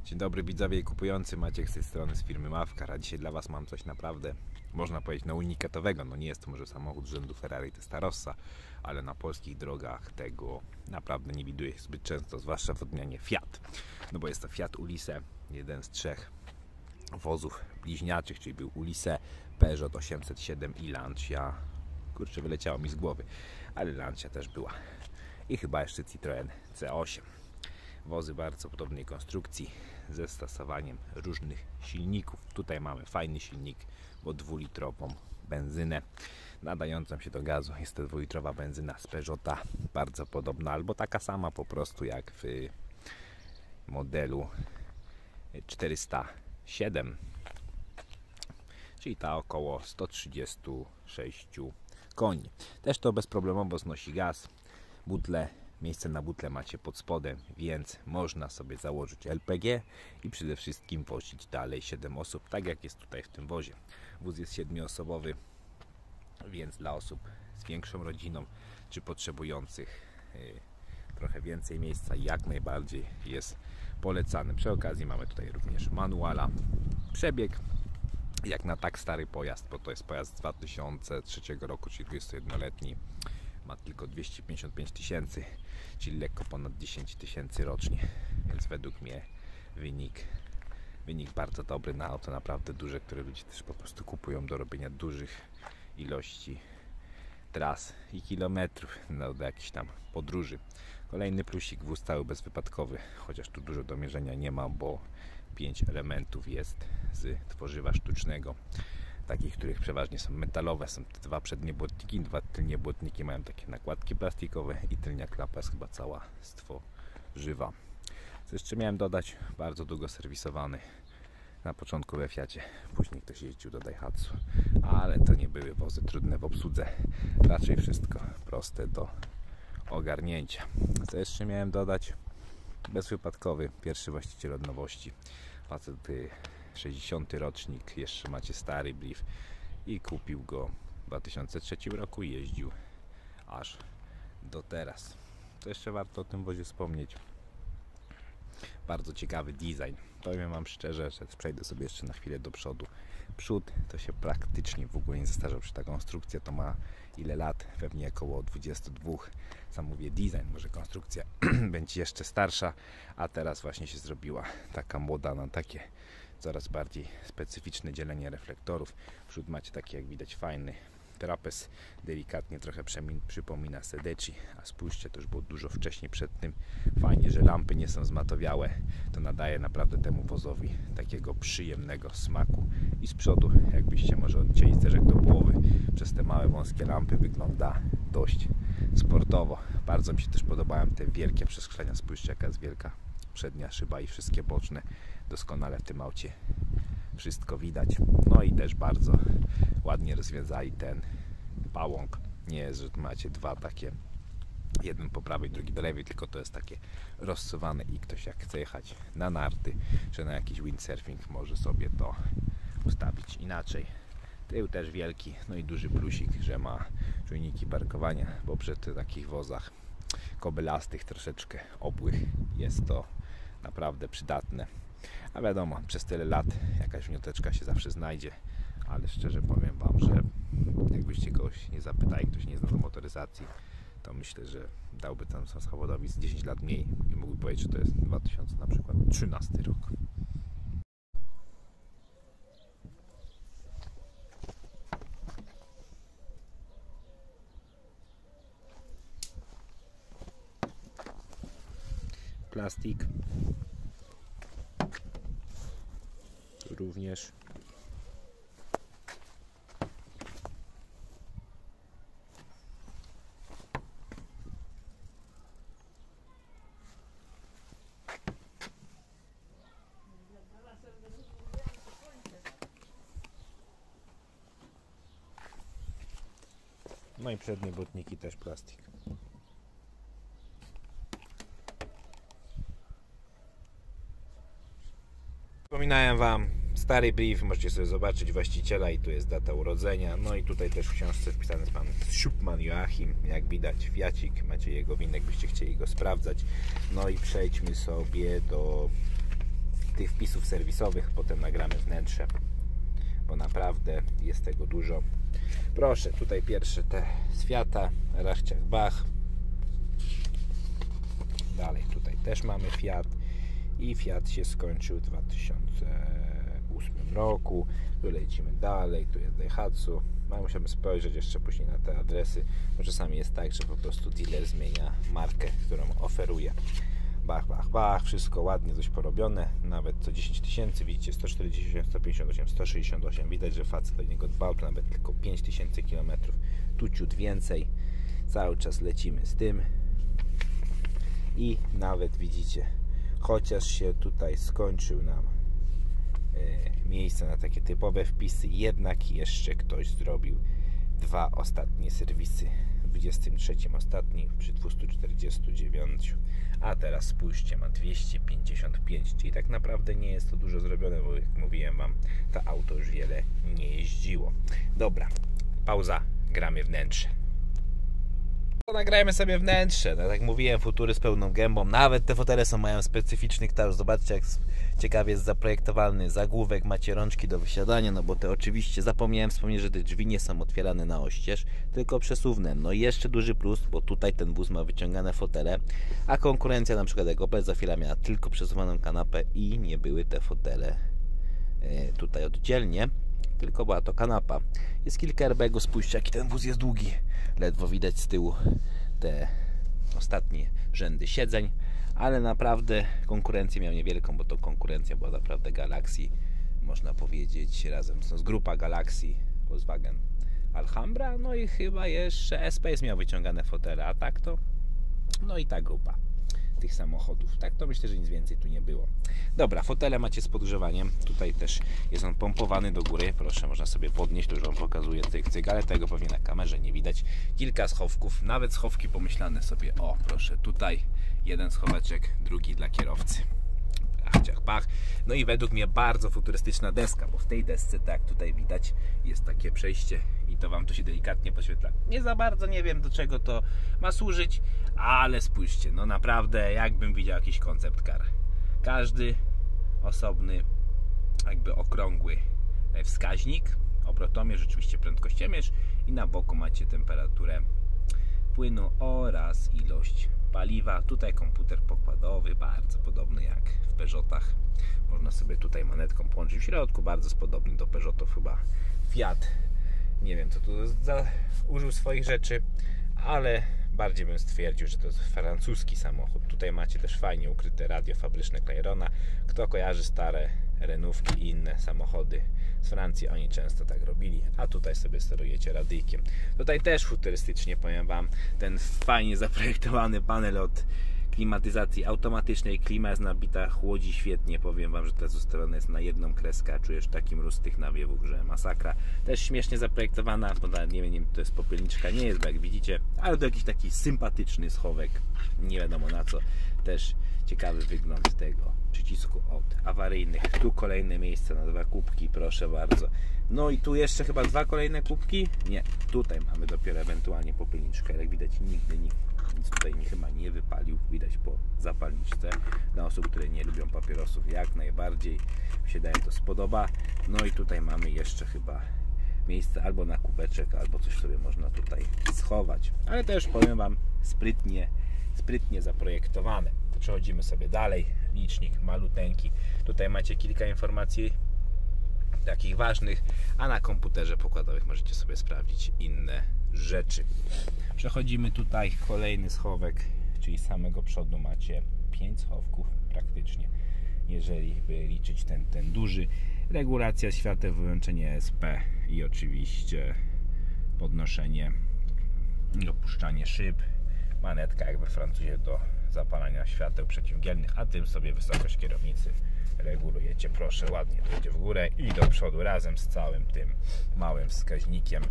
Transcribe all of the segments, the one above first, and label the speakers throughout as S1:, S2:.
S1: Dzień dobry widzowie i kupujący, Maciek z tej strony z firmy Mavcar, a dzisiaj dla Was mam coś naprawdę, można powiedzieć, unikatowego. No nie jest to może samochód rzędu Ferrari Testarossa, ale na polskich drogach tego naprawdę nie widuje się zbyt często, zwłaszcza w odmianie Fiat. No bo jest to Fiat Ulisse, jeden z trzech wozów bliźniaczych, czyli był Ulisse, Peugeot 807 i Lancia. Kurczę, wyleciało mi z głowy, ale Lancia też była. I chyba jeszcze Citroen C8. Wozy bardzo podobnej konstrukcji, ze stosowaniem różnych silników. Tutaj mamy fajny silnik, bo 2-litrową benzynę nadającą się do gazu. Jest to 2-litrowa benzyna z Peugeota, bardzo podobna, albo taka sama po prostu jak w modelu 407, czyli ta około 136 koni. Też to bezproblemowo znosi gaz. Butle, miejsce na butle macie pod spodem, więc można sobie założyć LPG i przede wszystkim wozić dalej 7 osób, tak jak jest tutaj w tym wozie. Wóz jest 7-osobowy, więc dla osób z większą rodziną czy potrzebujących trochę więcej miejsca jak najbardziej jest polecany. Przy okazji mamy tutaj również manuala. Przebieg jak na tak stary pojazd, bo to jest pojazd z 2003 roku, czyli 21-letni. Ma tylko 255 tysięcy, czyli lekko ponad 10 tysięcy rocznie, więc według mnie wynik bardzo dobry na auto naprawdę duże, które ludzie też po prostu kupują do robienia dużych ilości tras i kilometrów do jakichś tam podróży. Kolejny plusik, wóz cały bezwypadkowy, chociaż tu dużo do mierzenia nie ma, bo 5 elementów jest z tworzywa sztucznego, takich, których przeważnie są metalowe. Są te 2 przednie błotniki, 2 tylnie błotniki mają takie nakładki plastikowe i tylnia klapa jest chyba cała z tworzywa. Co jeszcze miałem dodać? Bardzo długo serwisowany. Na początku we Fiacie, później ktoś jeździł do Daihatsu, ale to nie były wozy trudne w obsłudze. Raczej wszystko proste do ogarnięcia. Co jeszcze miałem dodać? Bezwypadkowy, pierwszy właściciel od nowości. Facet 60 rocznik, jeszcze macie stary brief i kupił go w 2003 roku i jeździł aż do teraz. To jeszcze warto o tym wozie wspomnieć. Bardzo ciekawy design. Powiem Wam szczerze, że przejdę sobie jeszcze na chwilę do przodu. Przód to się praktycznie w ogóle nie zestarzał, przy ta konstrukcja to ma ile lat? Pewnie około 22. Sam mówię design, może konstrukcja będzie jeszcze starsza, a teraz właśnie się zrobiła taka moda na takie coraz bardziej specyficzne dzielenie reflektorów. Przód macie taki, jak widać, fajny trapez, delikatnie trochę przypomina Sedeci, a spójrzcie, to już było dużo wcześniej przed tym. Fajnie, że lampy nie są zmatowiałe, to nadaje naprawdę temu wozowi takiego przyjemnego smaku. I z przodu, jakbyście może odcięli sterek do połowy, przez te małe wąskie lampy wygląda dość sportowo. Bardzo mi się też podobają te wielkie przeskrzenia, spójrzcie, jaka jest wielka przednia szyba i wszystkie boczne, doskonale w tym aucie wszystko widać. No i też bardzo ładnie rozwiązali ten pałąk. Nie jest, że macie 2 takie, jeden po prawej, drugi do lewej, tylko to jest takie rozsuwane i ktoś jak chce jechać na narty czy na jakiś windsurfing może sobie to ustawić inaczej. Tył też wielki, no i duży plusik, że ma czujniki parkowania, bo przy takich wozach kobylastych, troszeczkę obłych jest to naprawdę przydatne. A wiadomo, przez tyle lat jakaś wnioteczka się zawsze znajdzie, ale szczerze powiem Wam, że jakbyście kogoś nie zapytali, ktoś nie zna do motoryzacji, to myślę, że dałby tam samochodowi z 10 lat mniej i mógłby powiedzieć, że to jest 2013 rok. Plastik również. No i przednie błotniki też plastik. Wspominałem Wam, stary brief, możecie sobie zobaczyć właściciela i tu jest data urodzenia. No i tutaj też w książce wpisany jest pan Schupman Joachim, jak widać Fiacik, macie jego winek, byście chcieli go sprawdzać. No i przejdźmy sobie do tych wpisów serwisowych, potem nagramy wnętrze, bo naprawdę jest tego dużo. Proszę, tutaj pierwsze te z Fiata, Rachciach Bach. Dalej tutaj też mamy Fiat i Fiat się skończył w 2008 roku. Tu lecimy dalej, tu jest Daihatsu. Musimy spojrzeć jeszcze później na te adresy, bo czasami jest tak, że po prostu dealer zmienia markę, którą oferuje. Bach, bach, bach, wszystko ładnie, coś porobione, nawet co 10 tysięcy, widzicie, 148, 158, 168, widać, że facet do niego dbał, to nawet tylko 5000 km, tu ciut więcej, cały czas lecimy z tym i nawet widzicie, chociaż się tutaj skończył nam miejsce na takie typowe wpisy, jednak jeszcze ktoś zrobił 2 ostatnie serwisy, w 23 ostatni przy 249, a teraz spójrzcie, ma 255, czyli tak naprawdę nie jest to dużo zrobione, bo jak mówiłem wam, to auto już wiele nie jeździło. Dobra, pauza, gramy wnętrze. Nagrajmy sobie wnętrze, tak jak mówiłem, futury z pełną gębą, nawet te fotele mają specyficzny kształt, zobaczcie jak ciekawie jest zaprojektowany zagłówek, macie rączki do wysiadania, no bo te oczywiście, zapomniałem wspomnieć, że te drzwi nie są otwierane na oścież, tylko przesuwne. No i jeszcze duży plus, bo tutaj ten wóz ma wyciągane fotele, a konkurencja na przykład jak Opel Zafira miała tylko przesuwaną kanapę i nie były te fotele tutaj oddzielnie, tylko była to kanapa. Jest kilka airbagów, spójrzcie jaki ten wóz jest długi, ledwo widać z tyłu te ostatnie rzędy siedzeń, ale naprawdę konkurencję miał niewielką, bo to konkurencja była naprawdę Galaxy, można powiedzieć, razem z grupa Galaxy, Volkswagen Alhambra, no i chyba jeszcze S-Pace miał wyciągane fotele, a tak to no i ta grupa tych samochodów. Tak to myślę, że nic więcej tu nie było. Dobra, fotele macie z podgrzewaniem. Tutaj też jest on pompowany do góry. Proszę, można sobie podnieść, to już wam pokazuję cyk, ale tego pewnie na kamerze nie widać. Kilka schowków, nawet schowki pomyślane sobie. O, proszę, tutaj jeden schoweczek, drugi dla kierowcy. Pach. No i według mnie bardzo futurystyczna deska, bo w tej desce, tak jak tutaj widać, jest takie przejście i to wam tu się delikatnie podświetla. Nie za bardzo nie wiem, do czego to ma służyć, ale spójrzcie, no naprawdę jakbym widział jakiś concept car. Każdy osobny, jakby okrągły wskaźnik, obrotomierz, rzeczywiście prędkościomierz i na boku macie temperaturę płynu oraz ilość paliwa. Tutaj komputer pokładowy, bardzo podobny jak w Peugeotach. Można sobie tutaj manetką połączyć w środku, bardzo podobny do Peugeotów chyba Fiat. Nie wiem, co tu użył swoich rzeczy, ale bardziej bym stwierdził, że to jest francuski samochód. Tutaj macie też fajnie ukryte radio fabryczne Clairona. Kto kojarzy stare Renówki i inne samochody z Francji, oni często tak robili, a tutaj sobie sterujecie radyjkiem. Tutaj też futurystycznie, powiem wam, ten fajnie zaprojektowany panel od klimatyzacji automatycznej, klima jest nabita, chłodzi świetnie, powiem wam, że to ustawione jest na jedną kreskę, czujesz taki mróz tych nawiewów, że masakra. Też śmiesznie zaprojektowana, bo nawet nie wiem, to jest popylniczka, nie jest, bo jak widzicie, ale to jakiś taki sympatyczny schowek, nie wiadomo na co. Też ciekawy wygląd tego przycisku od awaryjnych. Tu kolejne miejsce na 2 kubki, proszę bardzo. No i tu jeszcze chyba 2 kolejne kubki? Nie, tutaj mamy dopiero ewentualnie popylniczkę. Jak widać, nigdy nikt nic tutaj chyba nie wypalił. Widać po zapalniczce. Dla osób, które nie lubią papierosów, jak najbardziej się daje to spodoba. No i tutaj mamy jeszcze chyba miejsce albo na kubeczek, albo coś sobie można tutaj schować. Ale też powiem wam, sprytnie zaprojektowane. Przechodzimy sobie dalej. Licznik maluteńki. Tutaj macie kilka informacji takich ważnych, a na komputerze pokładowych możecie sobie sprawdzić inne rzeczy. Przechodzimy tutaj, kolejny schowek, czyli z samego przodu macie 5 schowków praktycznie, jeżeli by liczyć ten duży. Regulacja świateł, wyłączenie SP i oczywiście podnoszenie i opuszczanie szyb. Manetka jak we Francuzie do zapalania świateł przeciwdzielnych, a tym sobie wysokość kierownicy regulujecie, proszę, ładnie to idzie w górę i do przodu razem z całym tym małym wskaźnikiem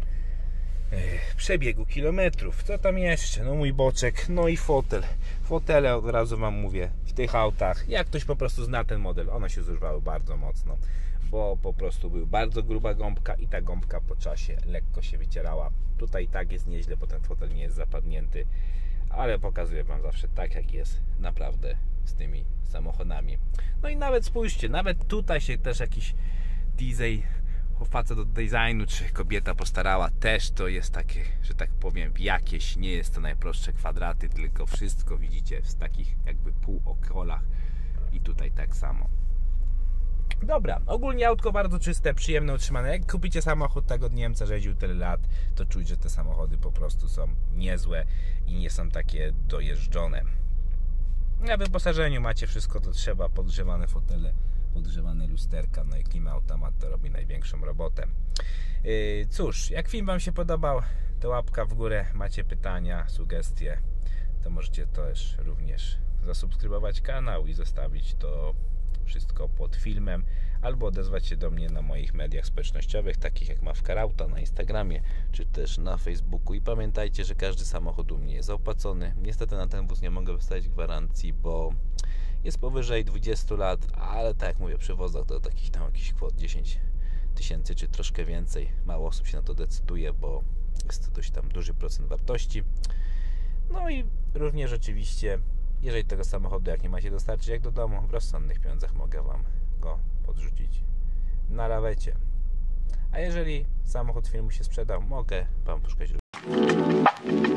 S1: przebiegu kilometrów. Co tam jeszcze? No mój boczek, no i fotel. Fotele, od razu wam mówię, w tych autach, jak ktoś po prostu zna ten model, one się zużywały bardzo mocno, bo po prostu była bardzo gruba gąbka i ta gąbka po czasie lekko się wycierała. Tutaj tak jest nieźle, bo ten fotel nie jest zapadnięty, ale pokazuję wam zawsze tak jak jest, naprawdę z tymi samochodami. No i nawet spójrzcie, nawet tutaj się też jakiś diesel, facet od designu czy kobieta postarała, też to jest takie, że tak powiem, jakieś, nie jest to najprostsze kwadraty, tylko wszystko widzicie w takich jakby półokrolach i tutaj tak samo. Dobra, ogólnie autko bardzo czyste, przyjemne, utrzymane. Jak kupicie samochód tak od Niemca, że jeździł tyle lat, to czuć, że te samochody po prostu są niezłe i nie są takie dojeżdżone. Na wyposażeniu macie wszystko, co trzeba, podgrzewane fotele, podgrzewane lusterka, no i klimaautomat to robi największą robotę. Cóż, jak film Wam się podobał, to łapka w górę, macie pytania, sugestie, to możecie też również zasubskrybować kanał i zostawić to wszystko pod filmem, albo odezwać się do mnie na moich mediach społecznościowych, takich jak Mawkarauta na Instagramie, czy też na Facebooku. I pamiętajcie, że każdy samochód u mnie jest zaopłacony. Niestety na ten wóz nie mogę wystawić gwarancji, bo jest powyżej 20 lat, ale tak jak mówię, przy wozach do takich tam jakichś kwot 10 tysięcy czy troszkę więcej. Mało osób się na to decyduje, bo jest to dość tam duży procent wartości. No i również oczywiście, jeżeli tego samochodu jak nie macie dostarczyć jak do domu, w rozsądnych pieniądzach mogę Wam go podrzucić na lawecie. A jeżeli samochód firmy się sprzedał, mogę Wam poszukać